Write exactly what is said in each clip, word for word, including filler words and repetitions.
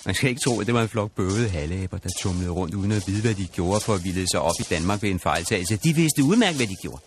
Man skal ikke tro, at det var en flok bøvede halvæber, der tumlede rundt uden at vide, hvad de gjorde for at ville sig op i Danmark ved en fejltagelse. De vidste udmærket, hvad de gjorde.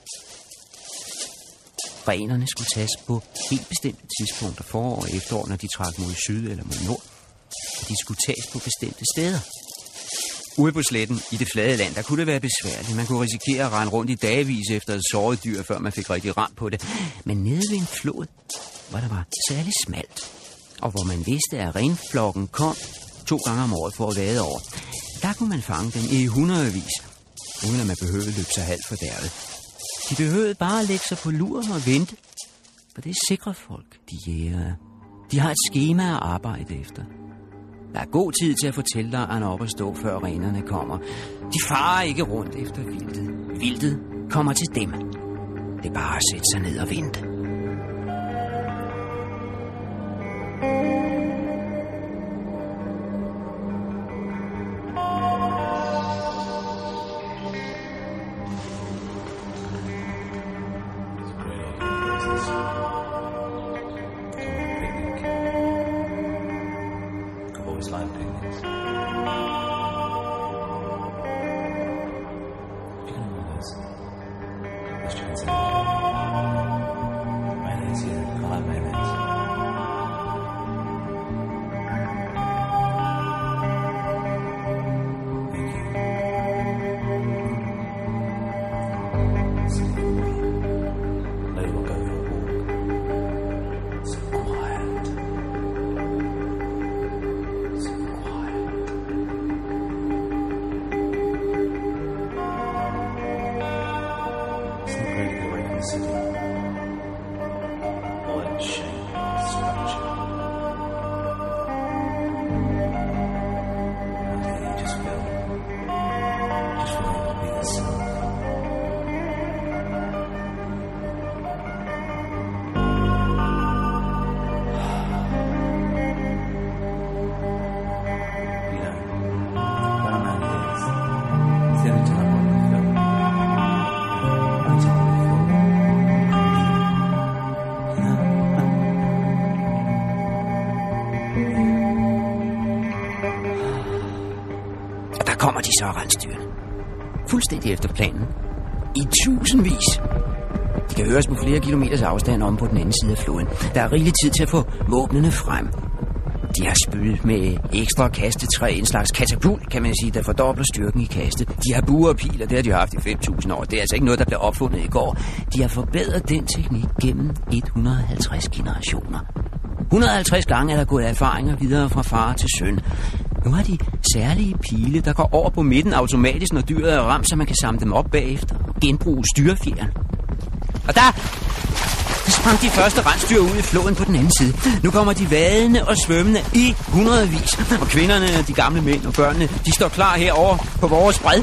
Renerne skulle tages på helt bestemte tidspunkter, forår og efterår, når de trak mod syd eller mod nord. De skulle tages på bestemte steder. Ude på sletten i det flade land, der kunne det være besværligt. Man kunne risikere at rende rundt i dagevis efter et såret dyr, før man fik rigtig ram på det. Men nede ved en flod, hvor der var særligt smalt, og hvor man vidste, at renflokken kom to gange om året for at vade over, der kunne man fange den i hundredvis, uden at man behøvede løbe sig halvt for derved. De behøvede bare at lægge sig på lur og vente, for det er sikre folk, de jæger. De har et skema at arbejde efter. Der er god tid til at fortælle dig, at han er oppe at stå, før renerne kommer. De farer ikke rundt efter vildtet. Vildtet kommer til dem. Det er bare at sætte sig ned og vente. Slime picnics. If you can have those, those chickens in mayonnaise here. I like mayonnaise. Thank you. Sleep. Maybe we'll go for a walk. So quiet. City. All that shame, structure. One day you just feel, just feel able to be yourself. You know, what I'm at is, it's the only time I want to feel. I'm telling you. Og der kommer de så rensdyrene. Fuldstændig efter planen. I tusindvis. De kan høres på flere kilometers afstand om på den anden side af floden. Der er rigelig tid til at få våbnene frem. De har spyd med ekstra kastetræ, en slags katapult, kan man sige, der fordobler styrken i kastet. De har buer og piler, det har de haft i fem tusind år. Det er altså ikke noget, der blev opfundet i går. De har forbedret den teknik gennem et hundrede og halvtreds generationer. et hundrede og halvtreds gange er der gået erfaringer videre fra far til søn. Nu har de særlige pile, der går over på midten automatisk, når dyret er ramt, så man kan samle dem op bagefter og genbruge styrefjeren. Og der... Der sprang de første rensdyr ud i floden på den anden side. Nu kommer de vadende og svømmende i hundredvis. Og kvinderne, de gamle mænd og børnene, de står klar herover på vores bred.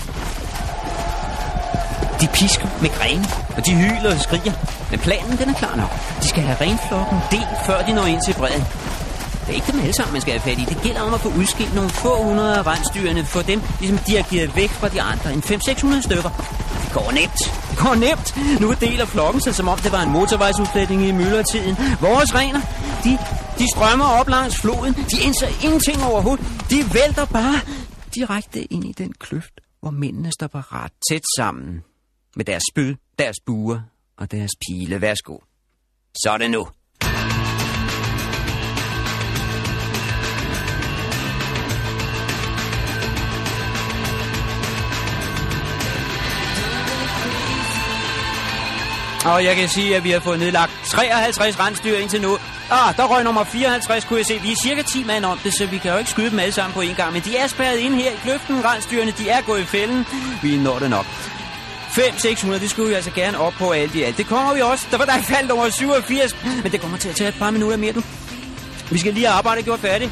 De pisker med grene, og de hyler og skriger. Men planen, den er klar nok. De skal have renflokken delt, før de når ind til bredden. Det er ikke dem alle sammen, man skal have fat i. Det gælder om at få udskilt nogle få hundrede af rensdyrene, for dem ligesom dirigeret væk fra de andre. En fem til seks hundrede stykker. Det går nemt. Det går nemt. Nu deler flokken sig, som om det var en motorvejsudflætning i myldretiden. Vores rener, de, de strømmer op langs floden. De indser ingenting overhovedet. De vælter bare direkte ind i den kløft, hvor mændene står parat tæt sammen. Med deres spyd, deres buer og deres pile. Værsgo. Så er det nu. Og jeg kan sige, at vi har fået nedlagt treoghalvtreds rensdyr indtil nu. Ah, der røg nummer fireoghalvtreds, kunne jeg se. Vi er cirka ti mand om det, så vi kan jo ikke skyde dem alle sammen på en gang. Men de er spærret inde her i kløften. Rensdyrene, de er gået i fælden. Vi når det nok. fem til seks hundrede, det skulle vi altså gerne op på alt i alt. Det kommer vi også. Der var der i fald nummer syvogfirs. Men det kommer til at tage et par minutter mere, du. Vi skal lige have arbejdet gjort færdigt.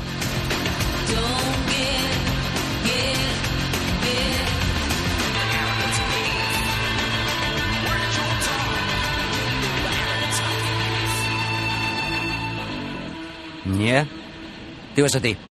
Ja, det var så det.